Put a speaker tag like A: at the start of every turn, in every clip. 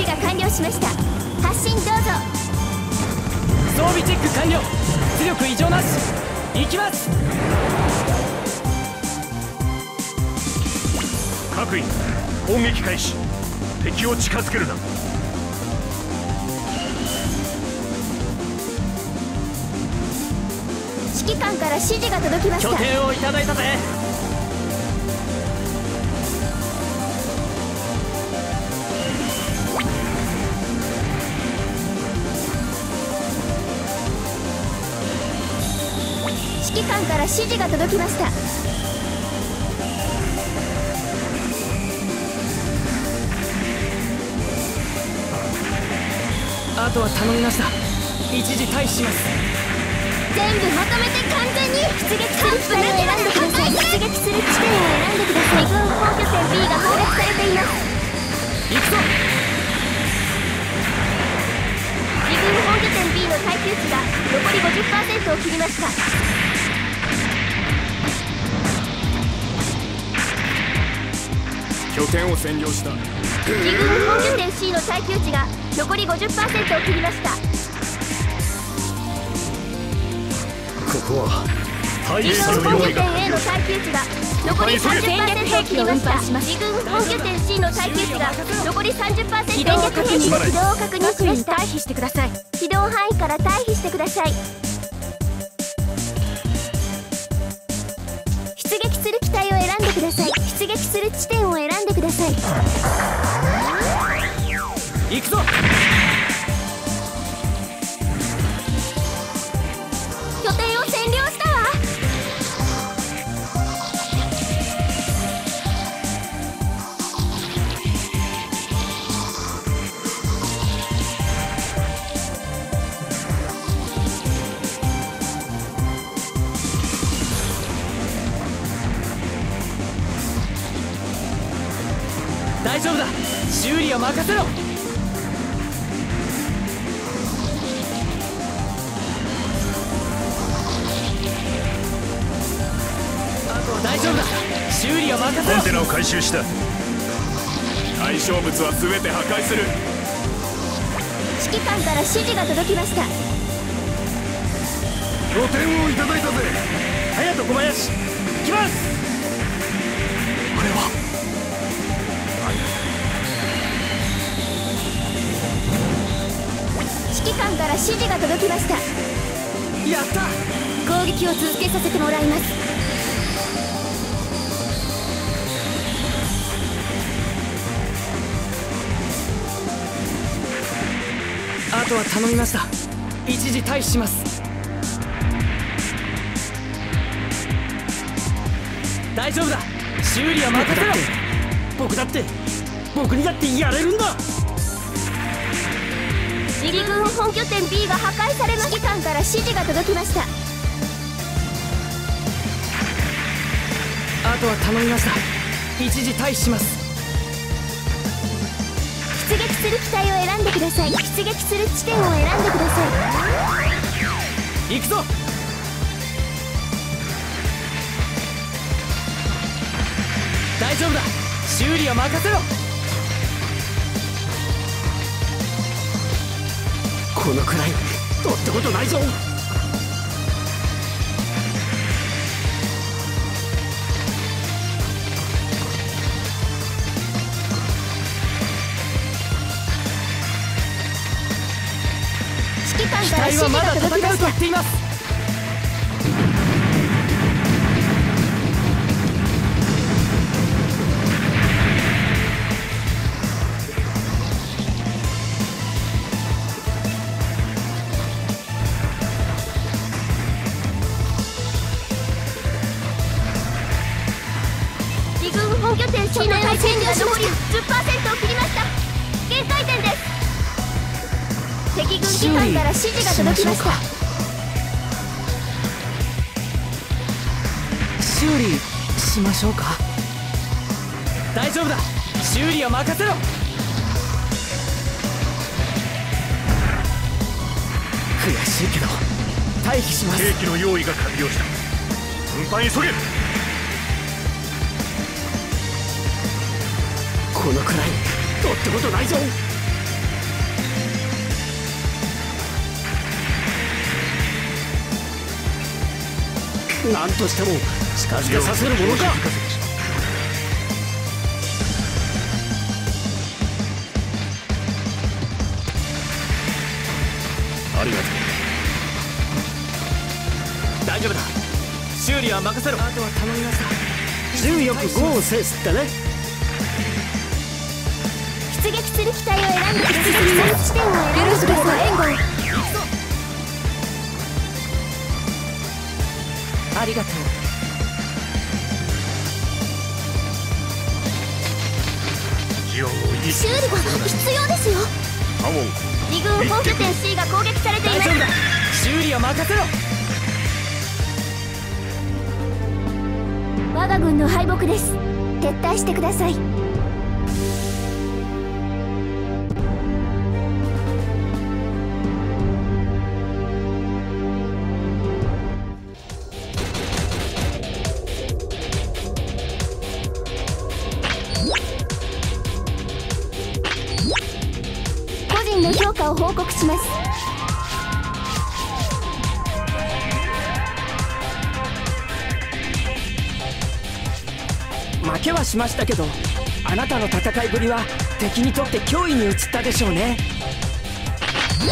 A: 備が完了しました。発進どうぞ。
B: 装備チェック完了。出力異常なし。行きます。
C: 各員砲撃開始。敵を近づけるな。
A: 指揮官から指示が届きました。
B: 拠点をいただいたぜ。
A: 指揮官から指示が届きました。
B: あとは頼みました。一時退避します。
A: 全部まとめて完全に出撃する機体を選んでください。出撃する地点を選んでください。軍本拠点 B が攻略されています。
B: 行くぞ。
A: 自軍本拠点 B の耐久値が残り 50% を切りました。
C: 拠点を占領した。
A: 自軍本拠点 C の耐久値が残り 50% を切りました。
C: ここは
A: 自軍本拠点 A の耐久値が残り 30% を切りました。自軍本拠点 C の耐久値が残り 30%
B: 起動確認。
A: 起動を確認しました。
B: 退避してください。
A: 起動範囲から退避してください。出撃する機体を選んでください。出撃する地点を選んでください。
B: 行くぞ。
A: 拠点を占領したわ。
B: 大丈夫だ。修理を任せろ。大丈夫だ。修理を任せろ。
C: コンテナを回収した。対象物は全て破壊する。
A: 指揮官から指示が届きました。
C: 拠点をいただいたぜ。
B: 隼人小林、行きます。
C: これは
A: 指揮官から指示が届きました。
B: やった。
A: 攻撃を続けさせてもらいます。
B: あとは頼みました。一時退避します。大丈夫だ。修理は任せろ。僕にだってやれるんだ。
A: 自軍本拠点 B が破壊されました。指揮官から指示が届きました。
B: あとは頼みました。一時退避します。
A: 出撃する機体を選んでください。出撃する地点を選んでください。
B: 行くぞ。大丈夫だ。修理は任せろ。このくらい取ったことないぞ。
A: 指揮官
B: 機
A: から指示
B: 体はまだ
A: が届きま
B: 戦うと
A: した。
B: 言っています。
A: 自軍本拠点 C の耐久値が残り 10% を切りました。限界点です。敵軍機関から指示が届きました。
B: 修理しましょうか。大丈夫だ。修理は任せろ。悔しいけど退避します。
C: 兵器の用意が完了した。運搬急げ。
B: このくらい取ったことないぞ。 何としても近づけさせるものか。
C: ありがとう。
B: 大丈夫だ、修理は任せろ。あとは頼みました。順よく5を制すってね。
A: 出撃する機体を選んでください。地点を選んでください。援護
B: ありがとう。
A: 修理が必要ですよ。
C: カモン。
A: 2軍本拠点 C が攻撃されています。
B: 大丈夫だ、修理は任せろ。
A: 我が軍の敗北です。撤退してください。個人の評価を報告します。
B: 負けはしましたけど、あなたの戦いぶりは敵にとって脅威に移ったでしょうね。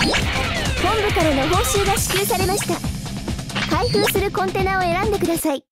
A: 本部からの報酬が支給されました。開封するコンテナを選んでください。